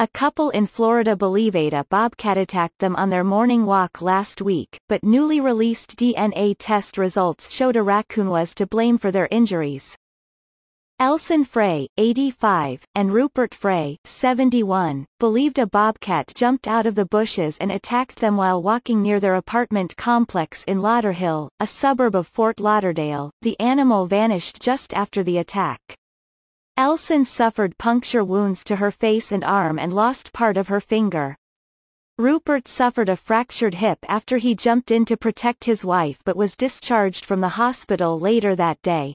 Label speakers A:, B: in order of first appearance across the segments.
A: A couple in Florida believeda bobcat attacked them on their morning walk last week, but newly released DNA test results showed a raccoon was to blame for their injuries. Elsen Fray, 85, and Rupert Fray, 71, believed a bobcat jumped out of the bushes and attacked them while walking near their apartment complex in Lauderhill, a suburb of Fort Lauderdale. The animal vanished just after the attack. Elsen suffered puncture wounds to her face and arm and lost part of her finger. Rupert suffered a fractured hip after he jumped in to protect his wife but was discharged from the hospital later that day.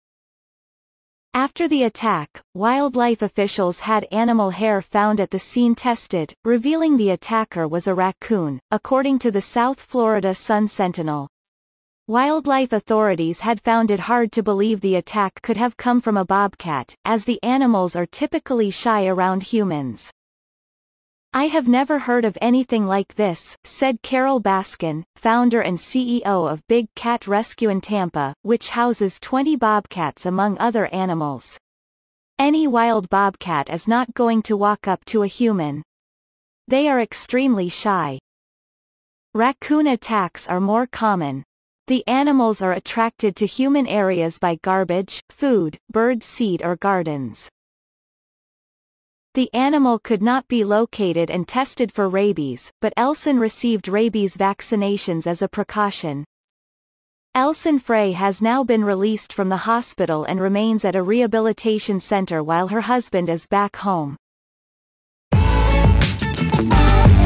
A: After the attack, wildlife officials had animal hair found at the scene tested, revealing the attacker was a raccoon, according to the South Florida Sun-Sentinel. Wildlife authorities had found it hard to believe the attack could have come from a bobcat, as the animals are typically shy around humans. "I have never heard of anything like this," said Carol Baskin, founder and CEO of Big Cat Rescue in Tampa, which houses 20 bobcats among other animals. "Any wild bobcat is not going to walk up to a human. They are extremely shy." Raccoon attacks are more common. The animals are attracted to human areas by garbage, food, bird seed or gardens. The animal could not be located and tested for rabies, but Elsen received rabies vaccinations as a precaution. Elsen Fray has now been released from the hospital and remains at a rehabilitation center while her husband is back home.